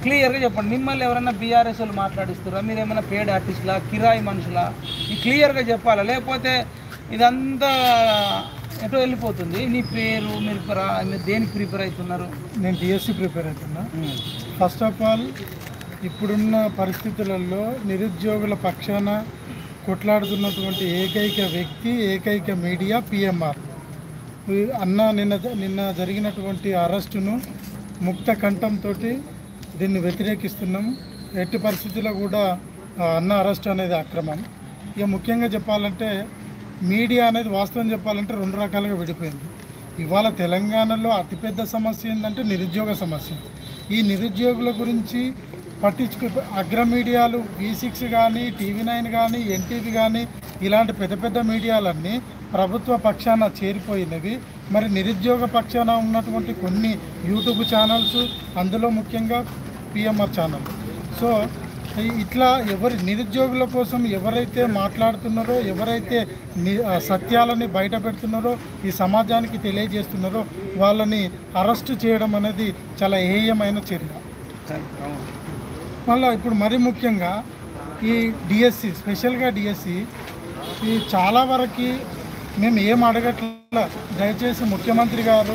క్లియర్గా చెప్పండి. మిమ్మల్ని ఎవరైనా బీఆర్ఎస్ వాళ్ళు మాట్లాడిస్తారా, మీరు ఏమైనా పేడ్ ఆర్టిస్టులా, కిరాయి మనుషులా? ఇది క్లియర్గా చెప్పాలా, లేకపోతే ఇదంతా ఎటో వెళ్ళిపోతుంది. నీ పేరు మీరు దేనికి ప్రిపేర్ అవుతున్నారు? నేను డిఎస్సి ప్రిపేర్ అవుతున్నా. ఫస్ట్ ఆఫ్ ఆల్ ఇప్పుడున్న పరిస్థితులలో నిరుద్యోగుల పక్షాన కొట్లాడుతున్నటువంటి ఏకైక వ్యక్తి, ఏకైక మీడియా పిఎంఆర్ అన్న. నిన్న జరిగినటువంటి అరెస్టును ముక్త కంఠంతో దీన్ని వ్యతిరేకిస్తున్నాం. ఎట్టి పరిస్థితుల్లో కూడా అన్న అరెస్ట్ అనేది అక్రమం. ఇక ముఖ్యంగా చెప్పాలంటే మీడియా అనేది వాస్తవం చెప్పాలంటే రెండు రకాలుగా విడిపోయింది. ఇవాళ తెలంగాణలో అతిపెద్ద సమస్య ఏంటంటే నిరుద్యోగ సమస్య. ఈ నిరుద్యోగుల గురించి అగ్ర మీడియాలు V6 కానీ, TV9 కానీ, NTV కానీ ఇలాంటి పెద్ద పెద్ద మీడియాలన్నీ ప్రభుత్వ పక్షాన చేరిపోయినవి. మరి నిరుద్యోగ పక్షాన ఉన్నటువంటి కొన్ని యూట్యూబ్ ఛానల్స్, అందులో ముఖ్యంగా పిఎంఆర్ ఛానల్. సో ఇట్లా నిరుద్యోగుల కోసం ఎవరైతే మాట్లాడుతున్నారో, ఎవరైతే సత్యాలని బయట పెడుతున్నారో, ఈ సమాజానికి తెలియజేస్తున్నారో వాళ్ళని అరెస్టు చేయడం అనేది చాలా హేయమైన చర్య. మళ్ళీ ఇప్పుడు మరీ ముఖ్యంగా ఈ డిఎస్సి, స్పెషల్గా డిఎస్సి ఈ చాలా వరకు మేము ఏం అడగట్లా. దయచేసి ముఖ్యమంత్రి గారు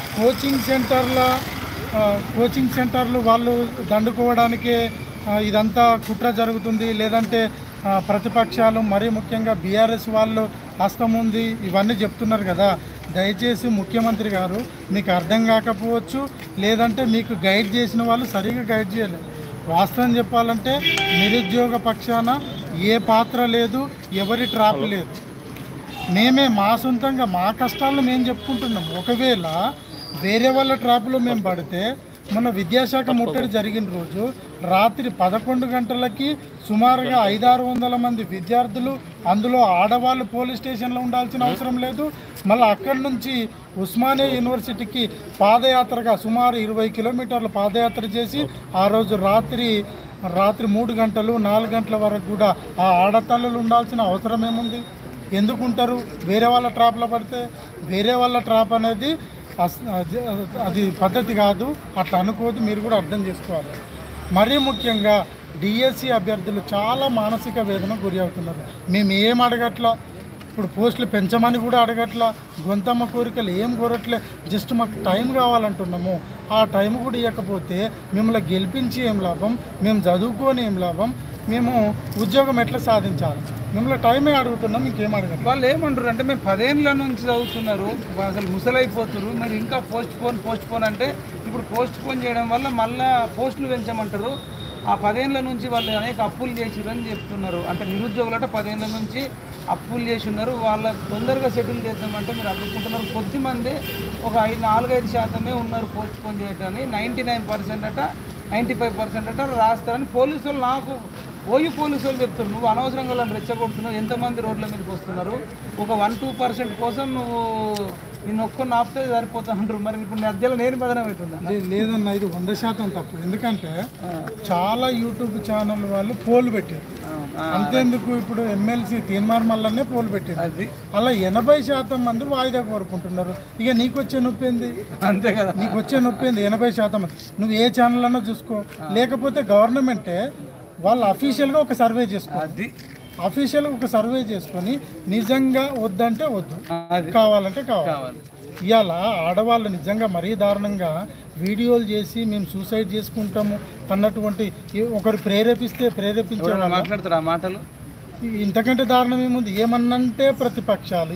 కోచింగ్ సెంటర్లు వాళ్ళు దండుకోవడానికే ఇదంతా కుట్ర జరుగుతుంది, లేదంటే ప్రతిపక్షాలు మరీ ముఖ్యంగా బీఆర్ఎస్ వాళ్ళు హస్తం ఉంది, ఇవన్నీ చెప్తున్నారు కదా. దయచేసి ముఖ్యమంత్రి గారు మీకు అర్థం కాకపోవచ్చు, లేదంటే మీకు గైడ్ చేసిన వాళ్ళు సరిగ్గా గైడ్ చేయలేదు. వాస్తవం చెప్పాలంటే నిరుద్యోగ పక్షాన ఏ పాత్ర లేదు, ఎవరి ట్రాప్ లేదు. మేమే మా సొంతంగా మా కష్టాలను మేము చెప్పుకుంటున్నాం. ఒకవేళ వేరే వాళ్ళ ట్రాప్లో మేము పడితే, మొన్న విద్యాశాఖ ముట్టడి జరిగిన రోజు రాత్రి 11 గంటలకి సుమారుగా 500-600 మంది విద్యార్థులు, అందులో ఆడవాళ్ళు పోలీస్ స్టేషన్లో ఉండాల్సిన అవసరం లేదు. మళ్ళీ అక్కడి నుంచి ఉస్మానియా యూనివర్సిటీకి పాదయాత్రగా సుమారు 20 కిలోమీటర్లు పాదయాత్ర చేసి ఆ రోజు రాత్రి 3 గంటలు 4 గంటల వరకు కూడా ఆ ఆడతల్లులు ఉండాల్సిన అవసరం ఏముంది? ఎందుకుంటారు? వేరే వాళ్ళ ట్రాప్లో పడితే. వేరే వాళ్ళ ట్రాప్ అనేది అది పద్ధతి కాదు, అట్లా అనుకోదు. మీరు కూడా అర్థం చేసుకోవాలి. మరీ ముఖ్యంగా డిఎస్సి అభ్యర్థులు చాలా మానసిక వేదన గురి అవుతున్నారు. మేము ఏం అడగట్లా, ఇప్పుడు పోస్టులు పెంచమని కూడా అడగట్లా, గొంతమ్మ కోరికలు ఏం కోరట్లే, జస్ట్ మాకు టైం కావాలంటున్నాము. ఆ టైం కూడా ఇవ్వకపోతే మిమ్మల్ని గెలిపించి ఏం లాభం, మేము చదువుకొని ఏం లాభం, మేము ఉద్యోగం ఎట్లా సాధించాలి? మిమ్మల్ని టైమే అడుగుతున్నాం, ఇంకేం అడగదు. వాళ్ళు ఏమంటారు అంటే మేము 10 ఏళ్ళ నుంచి చదువుతున్నారు, అసలు ముసలైపోతున్నారు, మరి ఇంకా పోస్ట్ పోన్ అంటే ఇప్పుడు పోస్ట్ పోన్ చేయడం వల్ల మళ్ళీ పోస్టులు పెంచమంటారు. ఆ 10 ఏళ్ళ నుంచి వాళ్ళు అనేక అప్పులు చేసిరు అని చెప్తున్నారు. అంటే నిరుద్యోగులు అంటే 10 ఏళ్ళ నుంచి అప్పులు చేసి ఉన్నారు, వాళ్ళ తొందరగా సెటిల్ చేద్దామంటే మీరు అడుగుకుంటున్నారు. కొద్దిమంది ఒక 4-5% ఉన్నారు పోస్ట్ పోన్ చేయటాన్ని. 99% అట 95% అట రాస్తారని పోలీసులు నాకు పోలీసు వాళ్ళు చెప్తున్నారు. నువ్వు అనవసరంగా వాళ్ళని రెచ్చగొడుతున్నావు, ఎంతమంది రోడ్ల మీదకి వస్తున్నారు, ఒక 1-2% కోసం నువ్వు నేను ఒక్కరిని ఆపితే సరిపోతానంటారు. మరి ఇప్పుడు మధ్యలో నేను బదనం అవుతుందా? లేదన్న, ఇది 100% తప్పు. ఎందుకంటే చాలా యూట్యూబ్ ఛానల్ వాళ్ళు పోల్ పెట్టారు. అంతేందుకు ఇప్పుడు ఎమ్మెల్సీ తీర్మానం వల్లనే పోల్ పెట్టారు. అలా 80% మంది వాయిదా కోరుకుంటున్నారు. ఇక నీకు వచ్చే నొప్పి ఏంది? అంతే కదా, నీకు వచ్చే నొప్పి ఏంది? 80% మంది. నువ్వు ఏ ఛానల్ అన్నా చూసుకో, లేకపోతే గవర్నమెంటే వాళ్ళు అఫీషియల్గా ఒక సర్వే చేసుకోవాలి. అఫీషియల్గా ఒక సర్వే చేసుకొని నిజంగా వద్దంటే వద్దు, కావాలంటే కావాలి. ఇవాళ ఆడవాళ్ళు నిజంగా మరీ దారుణంగా వీడియోలు చేసి మేము సూసైడ్ చేసుకుంటాము అన్నటువంటి ఒకరు ప్రేరేపించే మాట్లాడతారు ఆ మాటలు. ఇంతకంటే దారుణం ఏముంది? ఏమన్నంటే ప్రతిపక్షాలు,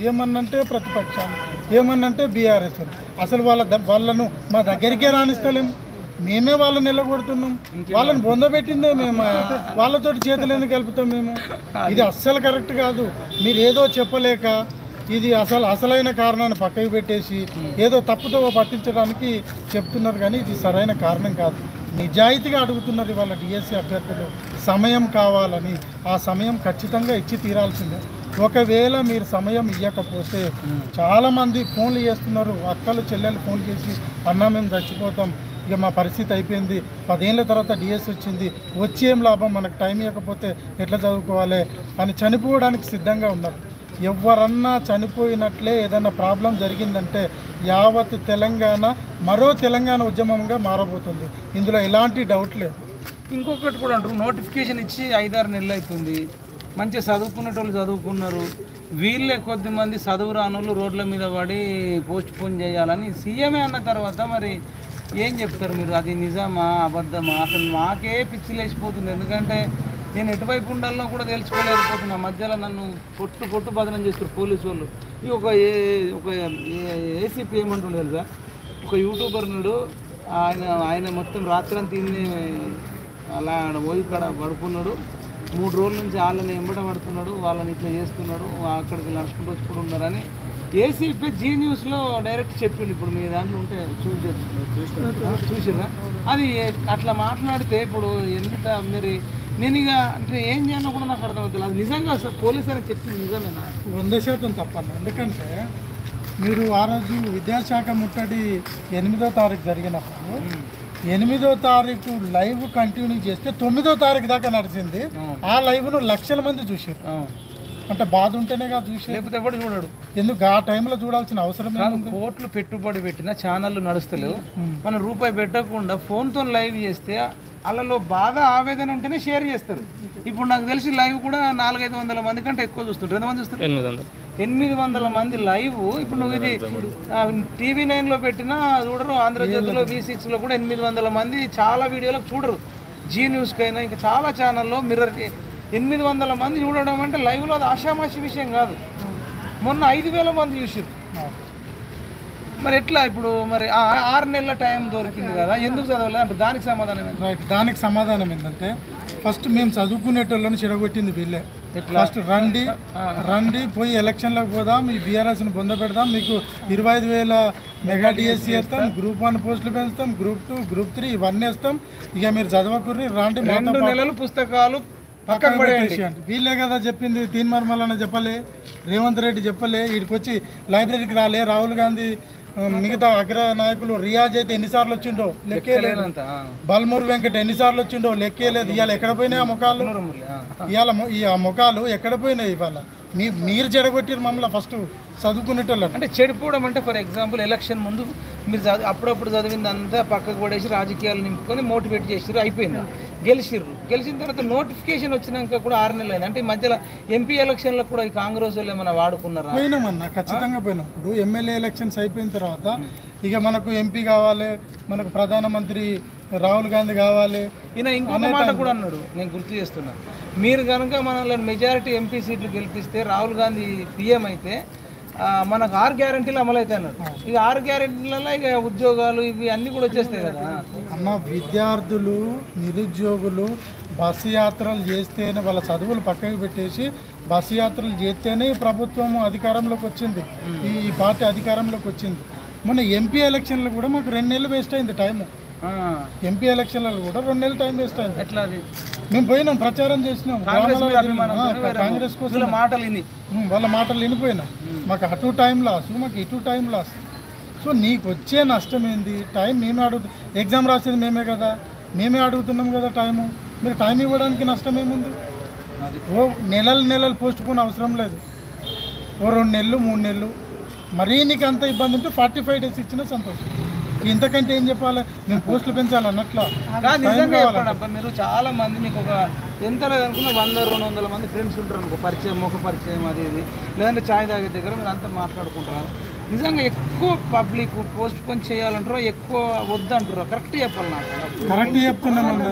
ఏమన్నంటే బీఆర్ఎస్. అసలు వాళ్ళను మా దగ్గరికే రాణిస్తలేము, మేమే వాళ్ళని నిలగొడుతున్నాం. వాళ్ళని బొందబెట్టిందే మేము, వాళ్ళతో చేతులు ఎందుకు కలుపుతాం మేము? ఇది అస్సలు కరెక్ట్ కాదు. మీరు ఏదో చెప్పలేక ఇది అసలైన కారణాన్ని పక్కకి పెట్టేసి ఏదో తప్పుతో పట్టించడానికి చెప్తున్నారు, కానీ ఇది సరైన కారణం కాదు. నిజాయితీగా అడుగుతున్నారు ఇవాళ డిఎస్సి అభ్యర్థులు. సమయం కావాలని, ఆ సమయం ఖచ్చితంగా ఇచ్చి తీరాల్సిందే. ఒకవేళ మీరు సమయం ఇవ్వకపోతే చాలామంది ఫోన్లు చేస్తున్నారు, అక్కలు చెల్లెలు ఫోన్ చేసి అన్నా మేము చచ్చిపోతాం, ఇక మా పరిస్థితి అయిపోయింది, 10 ఏళ్ళ తర్వాత డిఎస్ వచ్చింది, వచ్చి ఏం లాభం, మనకు టైం ఇవ్వకపోతే ఎట్లా చదువుకోవాలి అని చనిపోవడానికి సిద్ధంగా ఉన్నారు. ఎవరన్నా చనిపోయినట్లే ఏదైనా ప్రాబ్లం జరిగిందంటే యావత్ తెలంగాణ మరో తెలంగాణ ఉద్యమంగా మారబోతుంది. ఇందులో ఎలాంటి డౌట్ లేదు. ఇంకొకటి కూడా అంటారు, నోటిఫికేషన్ ఇచ్చి 5-6 నెలలు అవుతుంది, మంచిగా చదువుకునేటోళ్ళు చదువుకున్నారు, వీళ్ళే కొద్దిమంది చదువు రానోళ్ళు రోడ్ల మీద పడి పోస్ట్ పోన్ చేయాలని సీఎంఏ అన్న తర్వాత మరి ఏం చెప్తారు మీరు? అది నిజమా అబద్ధమా? అసలు మాకే పిచ్చి లేచిపోతుంది. ఎందుకంటే నేను ఎటువైపు ఉండాలనో కూడా తెలుసుకోలేకపోతున్నా. మధ్యలో నన్ను పొట్టు బదనం చేస్తారు పోలీసు వాళ్ళు. ఈ ఒక ఏసీపీ ఏమంటుండే తెలుసా, ఒక యూట్యూబర్ నాడు ఆయన మొత్తం రాత్రంతా తిని అలా పోయి కాడ పడుకున్నాడు, 3 రోజుల నుంచి వాళ్ళని ఎంబడ పడుతున్నాడు, వాళ్ళని ఇట్లా చేస్తున్నాడు, అక్కడికి నడుచుకుంటూ వచ్చి కూడా ఉన్నారని ఏసీపీ జీ న్యూస్లో డైరెక్ట్ చెప్పిండు. ఇప్పుడు మీ దాంట్లో ఉంటే చూసిరా అది అట్లా మాట్లాడితే ఇప్పుడు ఎంత మీరు నేను ఇక అంటే ఏం చేయాలో కూడా నాకు అర్థమవుతుంది. అది నిజంగా అసలు పోలీసు అని చెప్పింది నిజమేనా? 100% తప్పన్న. ఎందుకంటే మీరు ఆ రోజు విద్యాశాఖ ముట్టడి 8వ తారీఖు జరిగినప్పుడు 8వ తారీఖు లైవ్ కంటిన్యూ చేస్తే 9వ తారీఖు దాకా నడిచింది. ఆ లైవ్ను లక్షల మంది చూసారు. అంటే బాధ ఉంటేనే కాదు చూసి, లేకపోతే ఎవడు చూడడు. ఎందుకు ఆ టైంలో చూడాల్సిన అవసరం కాదు. కోట్లు పెట్టుబడి పెట్టిన ఛానళ్ళు నడుస్తలేవు, మనం రూపాయి పెట్టకుండా ఫోన్తో లైవ్ చేస్తే వాళ్ళలో బాధ ఆవేదన ఉంటేనే షేర్ చేస్తారు. ఇప్పుడు నాకు తెలిసి లైవ్ కూడా 400-500 మంది కంటే ఎక్కువ చూస్తుంటారు. ఎంతమంది చూస్తారు? 800 మంది లైవ్. ఇప్పుడు నువ్వు ఇది టీవీ 9లో పెట్టినా చూడరు, ఆంధ్రజ్యోతిలో V6లో కూడా 800 మంది చాలా వీడియోలకు చూడరు. జీ న్యూస్కైనా ఇంకా చాలా ఛానల్లో మిర్రర్ 800 మంది చూడడం అంటే లైవ్లో అది ఆషామాషి విషయం కాదు. మొన్న 5,000 మంది చూసారు. మరి ఎట్లా ఇప్పుడు? మరి 6 నెలల టైం దొరికింది కదా, ఎందుకు చదవలేదు అంటే దానికి సమాధానం ఏంటి? రైట్, దానికి సమాధానం ఏంటంటే ఫస్ట్ మేము చదువుకునేటోళ్ళని చెడగొట్టింది వీళ్ళే. ఫస్ట్ రండి పోయి ఎలక్షన్లకు పోదాం, ఈ బీఆర్ఎస్ని బొంద పెడదాం, మీకు 25,000 మెగా డిఎస్సీ వేస్తాం, గ్రూప్ 1 పోస్టులు పెంచుతాం, గ్రూప్ 2 గ్రూప్ 3 ఇవన్నీ వేస్తాం, ఇక మీరు చదవకుర్రి రండి, 2 నెలలు పుస్తకాలు పక్కన పడేయండి. వీళ్ళే కదా చెప్పింది. తీన్మార్మల్ చెప్పలే, రేవంత్ రెడ్డి చెప్పలే, వీడికి వచ్చి లైబ్రరీకి రాలే, రాహుల్ గాంధీ మిగతా అగ్ర నాయకులు రియాజ్ అయితే ఎన్నిసార్లు వచ్చిండో లెక్కే లేదు, బల్మూరు వెంకట ఎన్నిసార్లు వచ్చిండో లెక్కే లేదు. ఇవాళ ఎక్కడ పోయినాయి ఆ ముఖాలు? ఇవాళ ఈ ముఖాలు ఎక్కడ పోయినాయి? ఇవాళ మీరు చెడగొట్టారు మమ్మల్ని ఫస్ట్ చదువుకునేటోళ్ళు. అంటే చెడిపోవడం అంటే ఫర్ ఎగ్జాంపుల్ ఎలక్షన్ ముందు మీరు అప్పుడప్పుడు చదివిందంతా పక్కకు పడేసి రాజకీయాలు నింపుకొని మోటివేట్ చేసిర్రు, అయిపోయింది, గెలిచిన తర్వాత నోటిఫికేషన్ వచ్చినాక కూడా 6 నెలలు అయింది. అంటే ఈ మధ్యలో ఎంపీ ఎలక్షన్లకు కూడా ఈ కాంగ్రెస్ వాళ్ళు ఏమైనా వాడుకున్నారా? పోయినామన్నా, ఖచ్చితంగా పోయినాం. ఇప్పుడు ఎమ్మెల్యే ఎలక్షన్స్ అయిపోయిన తర్వాత ఇక మనకు ఎంపీ కావాలి, మనకు ప్రధానమంత్రి రాహుల్ గాంధీ కావాలి. ఈయన ఇంకొక మాట కూడా అన్నాడు, నేను గుర్తు చేస్తున్నా, మీరు కనుక మనల్ని మెజారిటీ ఎంపీ సీట్లు గెలిపిస్తే రాహుల్ గాంధీ పీఎం అయితే మనకు 6 గ్యారెంటీలు అమలైతే అన్నాడు. ఇక 6 గ్యారెంటీలలో ఇక ఉద్యోగాలు ఇవి అన్నీ కూడా వచ్చేస్తాయి కదా అన్న. విద్యార్థులు నిరుద్యోగులు బస్సు యాత్రలు చేస్తేనే, వాళ్ళ చదువులు పక్కకు పెట్టేసి బస్సు యాత్రలు చేస్తేనే ప్రభుత్వం అధికారంలోకి వచ్చింది, ఈ పార్టీ అధికారంలోకి వచ్చింది. మొన్న ఎంపీ ఎలక్షన్లు కూడా మాకు 2 నెలలు వేస్ట్ అయింది టైము. ఎంపీ ఎలక్షన్లలో కూడా 2 నెలలు టైం వేస్ట్ అయింది. ఎట్లా అది? మేము పోయినాం, ప్రచారం చేసినాం, కాంగ్రెస్ కోసం మాటలు విని వాళ్ళ మాటలు వినిపోయినాం. మాకు అటు టైం లాస్, మాకు ఇటు టైం లాస్. సో నీకు వచ్చే నష్టం ఏంది? టైం మేమే ఎగ్జామ్ రాసేది మేమే కదా, మేమే అడుగుతున్నాం కదా టైము. మీరు టైం ఇవ్వడానికి నష్టం ఏముంది? ఓ నెలలు పోస్ట్ పోన్ అవసరం లేదు, ఓ 2 నెలలు 3 నెలలు. మరీ నీకు అంత ఇబ్బంది ఉంటే 45 డేస్ ఇచ్చినా సంతోషం. ఇంతకంటే ఏం చెప్పాలి? మేము పోస్టులు పెంచాలన్నట్లా. మీరు చాలా మంది మీకు ఒక ఎంత లేదనుకున్న 100-200 మంది ఫ్రెండ్స్ ఉంటారు అనుకో, పరిచయం ముఖ పరిచయం అది ఇది, లేదంటే ఛాయ్ తాగే దగ్గర మీరు అంతా మాట్లాడుకుంటారు. నిజంగా ఎక్కువ పబ్లిక్ పోస్ట్ పోన్ చేయాలంటారో ఎక్కువ వద్దంటారు? కరెక్ట్ చెప్పాలి నాకు. కరెక్ట్ చెప్తున్నాను,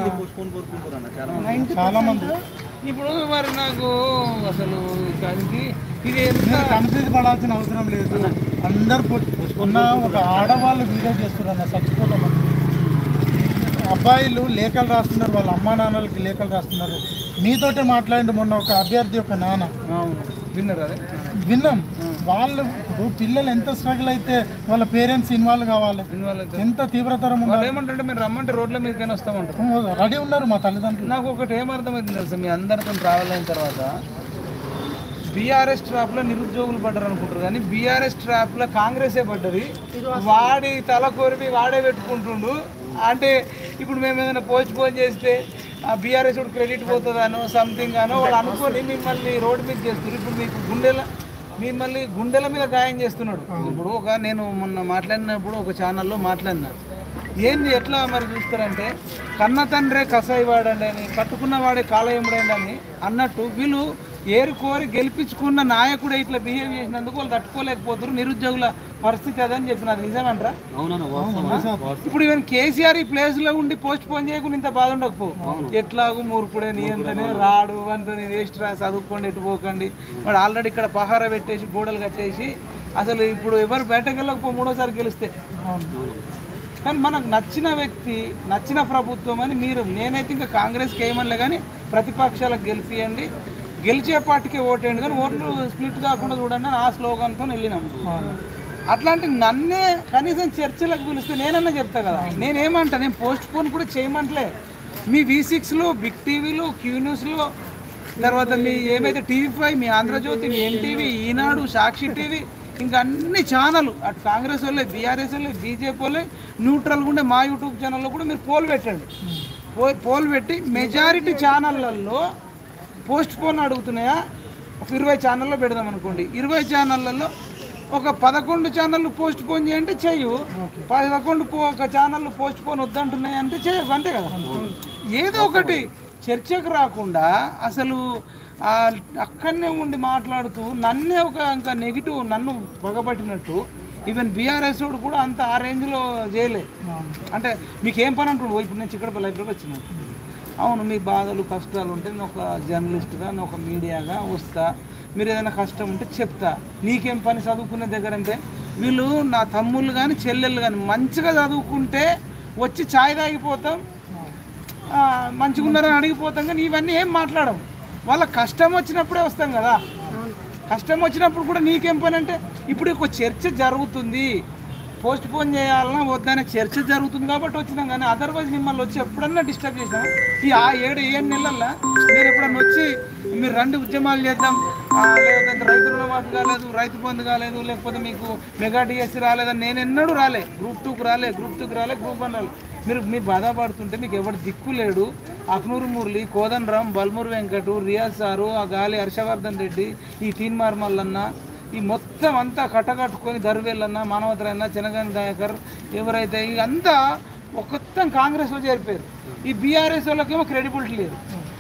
చాలా మంది. ఇప్పుడు మరి నాకు అసలు ఇది కన్ఫ్యూజ్ పడాల్సిన అవసరం లేదు. అందరు ఉన్న ఒక ఆడవాళ్ళు వీడియో చేస్తున్నారు, చచ్చిపోతాం. అబ్బాయిలు లేఖలు రాస్తున్నారు, వాళ్ళ అమ్మా నాన్నలకి లేఖలు రాస్తున్నారు. మీతోటే మాట్లాడి మొన్న ఒక అభ్యర్థి యొక్క నాన్న విన్నారు, అదే విన్నాం. వాళ్ళు పిల్లలు ఎంత స్ట్రగుల్ అయితే వాళ్ళ పేరెంట్స్ ఇన్వాల్వ్ కావాలి, ఎంత తీవ్రతరం ఉండాలి. ఏమంటే మీరు రమ్మంటే రోడ్ల మీదకైనా వస్తామంటారు, రెడీ ఉన్నారు మా తల్లిదండ్రులు. నాకు ఒకటి ఏమర్థమైంది తెలుసు, మీ అందరితో ట్రావెల్ అయిన తర్వాత బీఆర్ఎస్ ట్రాప్లో నిరుద్యోగులు పడ్డారు అనుకుంటారు, కానీ బీఆర్ఎస్ ట్రాప్లో కాంగ్రెసే పడ్డది. వాడి తల కొరివి వాడే పెట్టుకుంటుండు. అంటే ఇప్పుడు మేము ఏదైనా పోస్ట్ పోన్ చేస్తే ఆ బీఆర్ఎస్ కూడా క్రెడిట్ పోతుందనో సంథింగ్ అనో వాళ్ళు అనుకొని మిమ్మల్ని రోడ్డు మీద చేస్తారు. ఇప్పుడు మీకు గుండెల మిమ్మల్ని గుండెల మీద గాయం చేస్తున్నాడు. ఇప్పుడు నేను మొన్న మాట్లాడినప్పుడు ఒక ఛానల్లో మాట్లాడినా, ఏంది ఎట్లా మరి చూస్తారంటే కన్న తండ్రే కసాయి వాడండి అని, కట్టుకున్న వాడే కాలయముడండి అని అన్నట్టు వీళ్ళు ఏరుకోరి గెలిపించుకున్న నాయకుడు ఇట్లా బిహేవ్ చేసినందుకు వాళ్ళు తట్టుకోలేకపోతారు. నిరుద్యోగుల పరిస్థితి అదని చెప్పినారు. నిజమంటారా? ఇప్పుడు ఈవెన్ కేసీఆర్ ఈ ప్లేస్ లో ఉండి పోస్ట్ పోన్ చేయకుండా ఇంత బాధ ఉండకపో. ఎట్లాగూ మూర్ఖుడే, నీ అంతనే రాడు అంత వేస్ట్ రా, చదువుకోండి, ఎటు పోకండి. వాడు ఆల్రెడీ ఇక్కడ పహారా పెట్టేసి గోడలు కట్టేసి అసలు ఇప్పుడు ఎవరు బయటకు వెళ్ళకపో మూడోసారి గెలిస్తే. కానీ మనకు నచ్చిన వ్యక్తి, నచ్చిన ప్రభుత్వం అని మీరు, నేనైతే ఇంకా కాంగ్రెస్కి వేయమనిలే కానీ ప్రతిపక్షాలకు గెలిపియండి, గెలిచే పార్టీకే ఓటేయండి, కానీ ఓట్లు స్ప్లిట్ కాకుండా చూడండి అని ఆ స్లోగన్తో వెళ్ళినాం. అట్లాంటి నన్నే కనీసం చర్చలకు పిలిస్తే నేనన్నా చెప్తా కదా. నేనేమంటా, నేను పోస్ట్ పోన్ కూడా చేయమంటలే. మీ V6లో, బిగ్ టీవీలో, క్యూ న్యూస్లో, తర్వాత మీ ఏమైతే TV5, మీ ఆంధ్రజ్యోతి, మీ NTV, ఈనాడు, సాక్షి టీవీ, ఇంకా అన్ని ఛానల్ అటు కాంగ్రెస్ వాళ్ళే, బీఆర్ఎస్ వాళ్ళే, బీజేపీ వాళ్ళే, న్యూట్రల్గా ఉండే మా యూట్యూబ్ ఛానల్లో కూడా మీరు పోల్ పెట్టండి. పోల్ పెట్టి మెజారిటీ ఛానళ్ళల్లో పోస్ట్ పోన్ అడుగుతున్నాయా, ఒక 20 ఛానల్లో పెడదాం అనుకోండి. 20 ఛానళ్ళల్లో ఒక 11 ఛానళ్ళు పోస్ట్ పోన్ చేయంటే చెయ్యు, 11 ఛానళ్ళు పోస్ట్ పోన్ వద్దంటున్నాయి అంటే చేయకు, అంతే కదా. ఏదో ఒకటి చర్చకు రాకుండా అసలు అక్కడనే ఉండి మాట్లాడుతూ నన్నే ఒక ఇంకా నెగిటివ్, నన్ను పగబట్టినట్టు. ఈవెన్ బీఆర్ఎస్ వాడు కూడా అంత ఆ రేంజ్లో చేయలే. అంటే మీకేం పని అంటుండు, ఇప్పుడు నేను చిక్కడపల్లి లైబ్రరీకి వచ్చినాను. అవును, మీ బాధలు కష్టాలు ఉంటే నేను ఒక జర్నలిస్ట్గా, నేను ఒక మీడియాగా వస్తా, మీరు ఏదైనా కష్టం ఉంటే చెప్తా. నీకేం పని చదువుకునే దగ్గర అంటే, వీళ్ళు నా తమ్ముళ్ళు కానీ చెల్లెళ్ళు కానీ మంచిగా చదువుకుంటే వచ్చి ఛాయ్ తాగిపోతాం, మంచిగా ఉన్నారని అడిగిపోతాం, కానీ ఇవన్నీ ఏం మాట్లాడడం. వాళ్ళ కష్టం వచ్చినప్పుడే వస్తాం కదా. కష్టం వచ్చినప్పుడు కూడా నీకేం పని అంటే, ఇప్పుడు ఒక చర్చ జరుగుతుంది, పోస్ట్ పోన్ చేయాలన్నా వద్దనే చర్చ జరుగుతుంది కాబట్టి వచ్చినాం. కానీ అదర్వైజ్ మిమ్మల్ని వచ్చి ఎప్పుడన్నా డిస్టర్బ్ చేసినా ఈ 7 నెలల్లో మీరు ఎప్పుడన్నా వచ్చి మీరు 2 ఉద్యమాలు చేద్దాం, లేకపోతే రైతు రుణమాఫీ కాలేదు, రైతు బంధు కాలేదు, లేకపోతే మీకు మెగా డిఎస్సీ రాలేదని నేను ఎన్నడూ రాలే. గ్రూప్ 2కి రాలే, గ్రూప్ 2కి రాలే, గ్రూప్ 1 రాలే. మీరు బాధపడుతుంటే మీకు ఎవరు దిక్కు లేడు. అక్నూరు మురళి, కోదండరామ్, బల్మూరు వెంకటు, రియాజ్ సారు, ఆ గాలి హర్షవర్ధన్ రెడ్డి, ఈ తీన్మార్ మల్లన్న, ఈ మొత్తం అంతా కట్టకట్టుకొని దర్వేలన్న, మానవతరన్న, చెనగాని దయాకర్, ఎవరైతే ఇదంతా మొత్తం కాంగ్రెస్లో చేరిపోయారు. ఈ బీఆర్ఎస్ వాళ్ళకేమో క్రెడిబిలిటీ లేదు,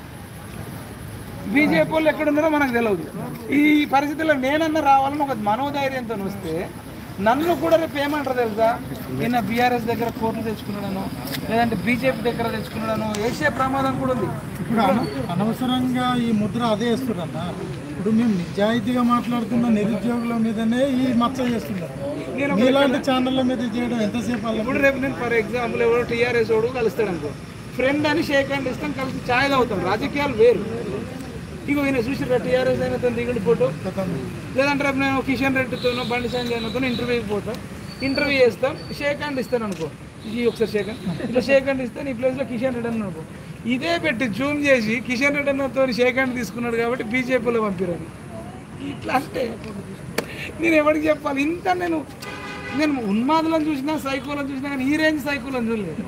బీజేపీ వాళ్ళు ఎక్కడున్నారో మనకు తెలియదు. ఈ పరిస్థితుల్లో నేనన్నా రావాలని ఒక మనోధైర్యంతో వస్తే నన్ను కూడా రేపు ఏమంటారు తెలుసా, నిన్న బీఆర్ఎస్ దగ్గర కోట్లు తెచ్చుకున్నాను, లేదంటే బీజేపీ దగ్గర తెచ్చుకున్నాను, వేసే ప్రమాదం కూడా ఉంది. ఇప్పుడు అనవసరంగా ఈ ముద్ర అదే వేస్తున్నారన్న. ఇప్పుడు మేము నిజాయితీగా మాట్లాడుతున్న నిరుద్యోగుల మీదనే ఈ మచ్చ చేస్తున్నారు. ఇలాంటి ఛానళ్ళ మీద చేయడం ఎంతసేపు? ఇప్పుడు రేపు నేను ఫర్ ఎగ్జాంపుల్ ఎవరో టీఆర్ఎస్ వాడు కలుస్తాడు అనుకో, ఫ్రెండ్ అని షేక్ హ్యాండ్ ఇస్తాం, కలిసి ఛాయ్ తాగుతాం. రాజకీయాలు వేరు. ఇగో ఈయన చూసి టీఆర్ఎస్ అయినతో దిగుడు ఫోటో, లేదంటే రేపు నేను కిషన్ రెడ్డితోనో బండి సంజయ్తో ఇంటర్వ్యూకి పోతాం, ఇంటర్వ్యూ చేస్తాం, షేక్ హ్యాండ్ ఇస్తాను అనుకో, ఇది ఒకసారి షేక్ హ్యాండ్, ఇట్లా షేక్ హ్యాండ్ ఇస్తాను. ఈ ప్లేస్లో కిషన్ రెడ్డి అని అనుకో, ఇదే పెట్టి జూమ్ చేసి కిషన్ రెడ్డి అన్నతో షేక్ హ్యాండ్ తీసుకున్నాడు కాబట్టి బీజేపీలో పంపిరాను. ఇట్లా అంటే నేను ఎవరికి చెప్పాలి? ఇంత నేను ఉన్మాదులను చూసినా, సైకోలను చూసినా, కానీ ఈ రేంజ్ సైకోలను చూడలేదు.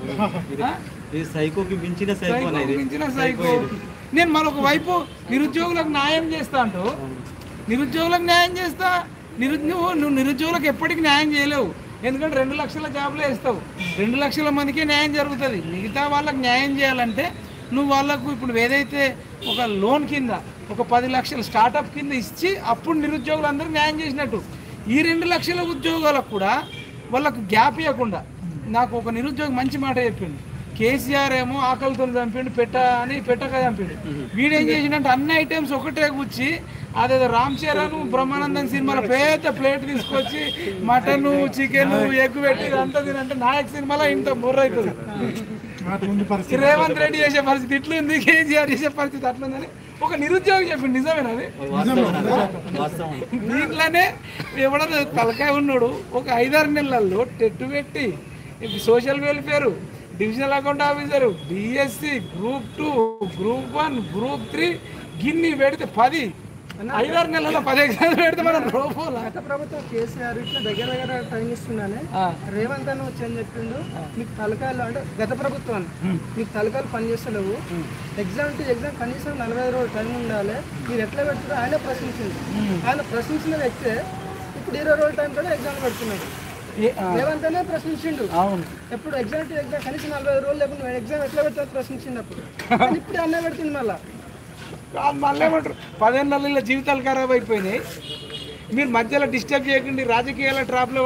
మించిన సైకో. నేను మరొక వైపు నిరుద్యోగులకు న్యాయం చేస్తా అంటూ, నిరుద్యోగులకు న్యాయం చేస్తా, నువ్వు నిరుద్యోగులకు ఎప్పటికీ న్యాయం చేయలేవు. ఎందుకంటే 2 లక్షల జాబులే ఇస్తావు, 2 లక్షల మందికే న్యాయం జరుగుతుంది. మిగతా వాళ్ళకి న్యాయం చేయాలంటే నువ్వు వాళ్ళకు ఇప్పుడు ఏదైతే ఒక లోన్ కింద ఒక 10 లక్షల స్టార్టప్ కింద ఇచ్చి అప్పుడు నిరుద్యోగులందరూ న్యాయం చేసినట్టు, ఈ 2 లక్షల ఉద్యోగాలకు కూడా వాళ్ళకు గ్యాప్ ఇవ్వకుండా. నాకు ఒక నిరుద్యోగి మంచి మాట చెప్పిండు, కేసీఆర్ ఏమో ఆకలితో చంపిండు, పెట్టక చంపిండు. వీడేం చేసిండంటే అన్ని ఐటమ్స్ ఒకటే కూర్చి, అదేదో రామ్ చరణ్ బ్రహ్మానందం సినిమాలో పెద్ద ప్లేట్ తీసుకొచ్చి మటన్, చికెన్, ఎగ్ పెట్టి అంతా తినంటే నాయక్ సినిమాలో ఇంత బుర్ర అవుతుంది. రేవంత్ రెడ్డి చేసే పరిస్థితి ఇట్లుంది, కేసీఆర్ చేసే పరిస్థితి అట్లుందని ఒక నిరుద్యోగి చెప్పిండు. నిజమేనా అది? దీంట్లోనే ఎవడో తలకాయ ఉన్నాడు ఒక 5-6 నెలల్లో టెట్టు పెట్టి social welfare, divisional account officer, DSC, group 2, group 1, group 3 గిన్ని పెడితే 10 5-6 నెలల్లో 10 ఎగ్జామ్స్ పెడితే మనం రోపోలా. గత ప్రభుత్వం కేసీఆర్ ఇట్లా దగ్గర దగ్గర టైం ఇస్తున్నానే రేవంత్ అన్న వచ్చి అని చెప్పిండు, మీకు తలకాయలు అంటే గత ప్రభుత్వాన్ని మీకు తలకాయలు పనిచేస్తలేవు, ఎగ్జామ్ టు ఎగ్జామ్ కనీసం 45 రోజులు టైం ఉండాలి, మీరు ఎట్లా పెడుతుందో ఆయన ప్రశ్నించింది. ఆయన ప్రశ్నించిన వ్యక్తే ఇప్పుడు 20 రోజుల టైం కూడా ఎగ్జామ్ పెడుతున్నాడు. రేవంత్ అనే ప్రశ్నించిండు. అవును, ఎప్పుడు ఎగ్జామ్ టు ఎగ్జామ్ కనీసం 45 రోజులు లేకుండా ఎగ్జామ్ ఎట్లా పెట్టాలి ప్రశ్నించింది. అప్పుడు ఇప్పుడు అన్న పెడుతుంది మళ్ళీ. మళ్ళీ ఏమంటారు 15 నెలల జీవితాలు ఖరాబ్ అయిపోయినాయి. మీరు మధ్యలో డిస్టర్బ్ చేయకండి, రాజకీయాల ట్రాప్లో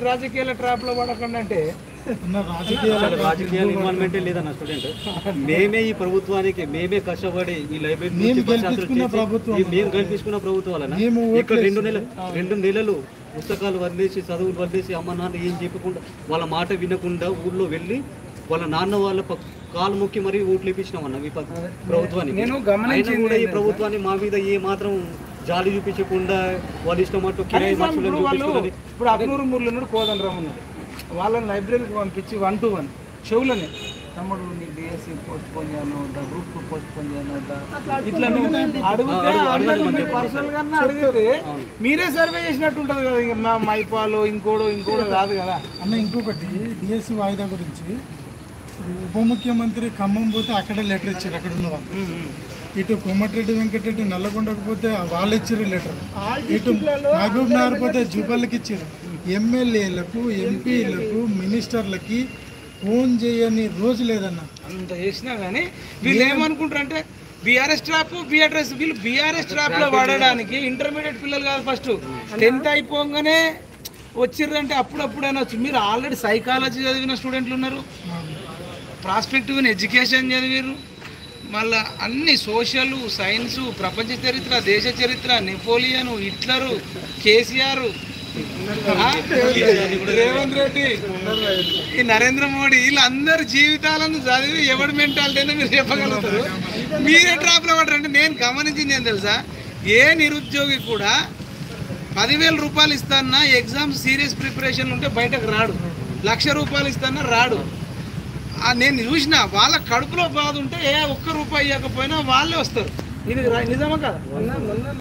పడకండి అంటే రాజకీయాల ఇన్వాల్వ్మెంటే లేదన్న స్టూడెంట్. మేమే ఈ ప్రభుత్వానికి మేమే కష్టపడి ఈ లైబ్రరీ మేము గెలిపించుకున్న ప్రభుత్వాలన ఇక్కడ 2 నెలలు పుస్తకాలు వదిలేసి చదువులు వదిలేసి అమ్మ నాన్న ఏం చెప్పకుండా వాళ్ళ మాట వినకుండా ఊళ్ళో వెళ్ళి వాళ్ళ నాన్న వాళ్ళ కాలు మొక్కి మరీ ఓట్లు ఇప్పించినామన్న ఈ ప్రభుత్వానికి. నేను గమనించింది కూడా ఈ ప్రభుత్వాన్ని మా మీద ఏ మాత్రం జాలి చూపించకుండా వాళ్ళ ఇష్టం అటు కిరాయి మనుషులను చూపించుకున్నది. ఇప్పుడు అగ్నూరు మురళి కోదండరామ్ ఉన్నాడు, వాళ్ళని లైబ్రరీకి పంపించి 1 to 1 చెవులని తమ్ముడు నీ డిఎస్సి పోస్ట్ పోన్ చేయను, గ్రూప్ 2 పోస్ట్ పోన్ చేయను, ఇట్లా అడిగితే పర్సనల్ గా అడిగితే మీరే సర్వే చేసినట్టు ఉంటుంది కదా. ఇక మా మైపాలు ఇంకోడు కాదు కదా అన్న. ఇంకొకటి డిఎస్సి వాయిదా గురించి ఉప ముఖ్యమంత్రి ఖమ్మం పోతే అక్కడే లెటర్ ఇచ్చారు, అక్కడ ఉన్న వాళ్ళు. ఇటు కోమటిరెడ్డి వెంకటరెడ్డి నల్లగొండకు పోతే వాళ్ళు ఇచ్చారు లెటర్, ఇటు మహబూబ్ నగర్ పోతే జూపల్లికి ఇచ్చారు. ఎమ్మెల్యేలకు ఎంపీలకు మినిస్టర్లకి ఫోన్ చేయని రోజు లేదన్న. అంత చేసినా కానీ వీళ్ళు ఏమనుకుంటారు అంటే బీఆర్ఎస్ ట్రాప్ వీళ్ళు బీఆర్ఎస్ ట్రాప్ లో వాడడానికి ఇంటర్మీడియట్ పిల్లలు కాదు, ఫస్ట్ 10th అయిపోగానే వచ్చిర్రంటే అప్పుడప్పుడైనా వచ్చి. మీరు ఆల్రెడీ సైకాలజీ చదివిన స్టూడెంట్లు ఉన్నారు, ప్రాస్పెక్టివ్ ఎడ్యుకేషన్ చదివారు, మళ్ళీ అన్ని సోషల్ సైన్సు, ప్రపంచ చరిత్ర, దేశ చరిత్ర, Napoleon, Hitler, KCR, Revanth Reddy, ఈ నరేంద్ర మోడీ, వీళ్ళందరి జీవితాలను చదివి ఎవరి మెంటాలిటీ అయినా మీరు చెప్పగలుగుతారు. మీరే ట్రాప్లో పడరంటే నేను గమనించింది ఏం తెలుసా, ఏ నిరుద్యోగి కూడా 10,000 రూపాయలు ఇస్తానా ఎగ్జామ్స్ సీరియస్ ప్రిపరేషన్ ఉంటే బయటకు రాడు, 1,00,000 రూపాయలు ఇస్తానా రాడు. నేను చూసిన వాళ్ళ కడుపులో బాధ ఉంటే 1 రూపాయి ఇవ్వకపోయినా వాళ్ళే వస్తారు. ఇది నిజమా కదా.